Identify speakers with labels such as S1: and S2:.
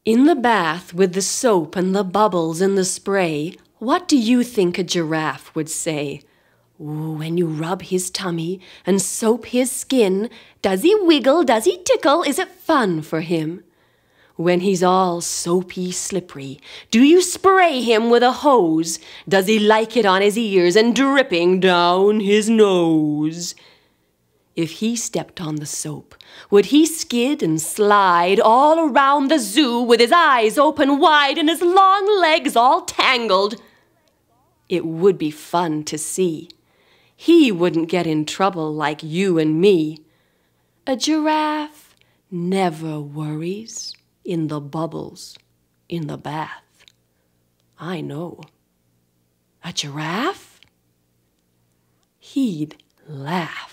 S1: In the bath with the soap and the bubbles and the spray, what do you think a giraffe would say? Ooh, when you rub his tummy and soap his skin, does he wiggle, does he tickle, is it fun for him? When he's all soapy slippery, do you spray him with a hose? Does he like it on his ears and dripping down his nose? If he stepped on the soap, would he skid and slide all around the zoo with his eyes open wide and his long legs all tangled? It would be fun to see. He wouldn't get in trouble like you and me. A giraffe never worries in the bubbles in the bath. I know. A giraffe? He'd laugh.